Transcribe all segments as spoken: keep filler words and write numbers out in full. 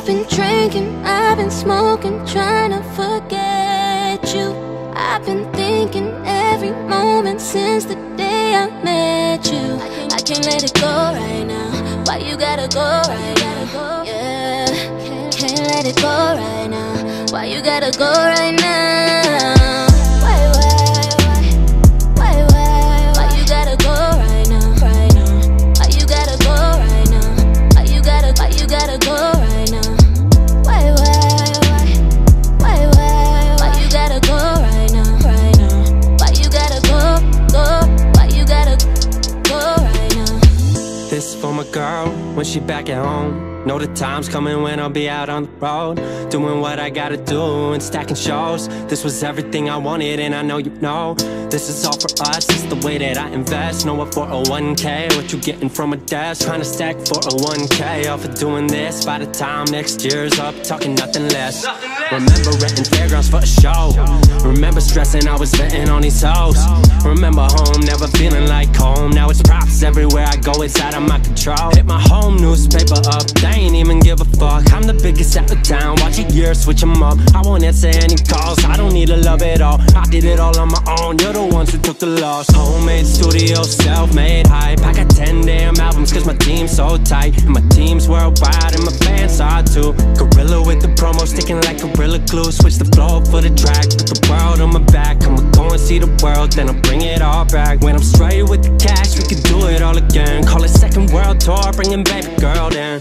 been drinking, I've been smoking, trying to forget you. I've been thinking every moment since the day I met you. I can't let it go right now. Why you gotta go right now? Yeah, can't let it go right now. Why you gotta go right now? Why, why, why, why, why, why you gotta go right now, right now? Why you gotta go right now? Why you gotta, why you gotta go right now? Why, why, why, why, why, why you gotta go right now, right now? Why you gotta go, go, why you gotta go right now? This for my girl, when she back at home. Know the time's coming when I'll be out on the road, doing what I gotta do and stacking shows. This was everything I wanted and I know you know. This is all for us, it's the way that I invest. Know what for a one K, what you getting from a desk. Trying to stack for a one K off of doing this. By the time next year's up, talking nothing less. Nothing less. Remember renting fairgrounds for a show. Remember stressing I was venting on these hoes. Remember home, never feeling like home. Now it's props everywhere I go, it's out of my control. Hit my home newspaper up, they ain't even give a fuck. I'm the biggest out of town, watch a year, switch them up. I won't answer any calls, I don't need to love it all. I did it all on my own, you're the ones who took the loss. Homemade studio, self-made hype. I got ten damn albums cause my team's so tight. And my team's worldwide and my fans are too. Gorilla with the promo, sticking like Gorilla Glue. Switch the flow for the track, put the world on my back. I'ma go and see the world, then I'll bring it all back. When I'm straight with the cash, we can do it all again. Call it second world tour, bringing baby girl in.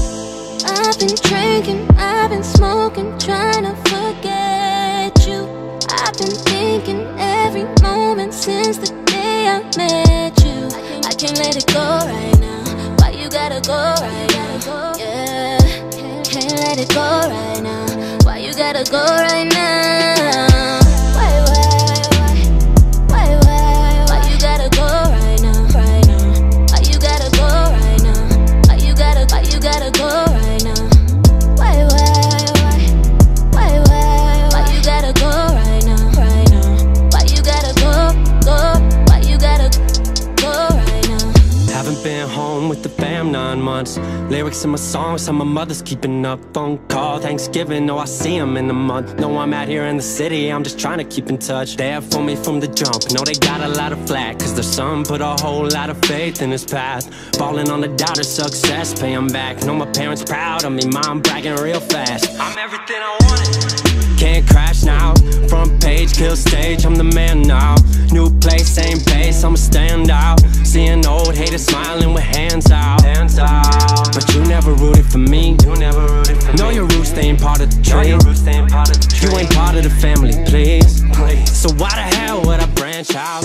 I've been drinking, I've been smoking, trying to forget you. I've been thinking every moment since the day I met you. I can't let it go right now. Why you gotta go right now? Yeah, can't let it go right now. Why you gotta go right now? Why, why, why, why, why, why you gotta go right now, right now? Why you gotta go right now? Why you gotta, why you gotta go right now? Why, why, why, why, why, why you gotta go right now, right now? Why you gotta go, go, why you gotta go right now? Haven't been home with the fam nine months. Lyrics in my songs, how my mother's keeping up. Phone call, Thanksgiving, no I see them in a month. No I'm out here in the city, I'm just trying to keep in touch. There for me from the jump, know they got a lot of flack. Cause their son put a whole lot of faith in his path. Falling on the doubt of success, pay him back. Know my parents proud of me, mom bragging real fast. I'm everything I wanted. Can't crash now, front page, kill stage, I'm the man now. New place, same pace, I'ma stand out. Seeing old haters smiling with hands out, hands out. But you never rooted for me. You never rooted for me. Know your roots, they ain't part of the tree. Your roots, they ain't part of the tree. You ain't part of the family, please. please. So why the hell would I branch out?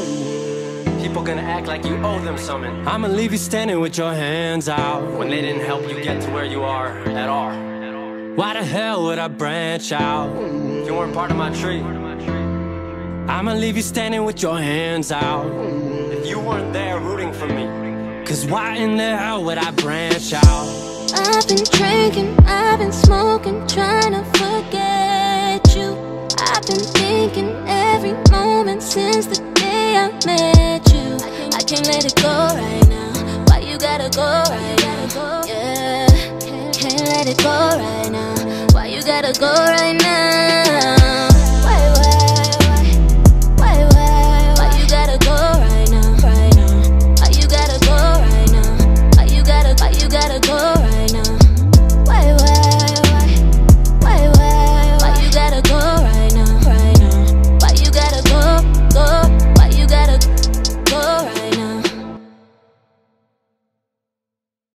People gonna act like you owe them something. I'ma leave you standing with your hands out when they didn't help you get to where you are at all. Why the hell would I branch out? You weren't part of my tree. I'ma leave you standing with your hands out if you weren't there rooting for me. Cause why in the hell would I branch out? I've been drinking, I've been smoking, trying to forget you. I've been thinking every moment since the day I met you. I can't let it go right now. Why you gotta go right now? Yeah, can't let it go right now. Why you gotta go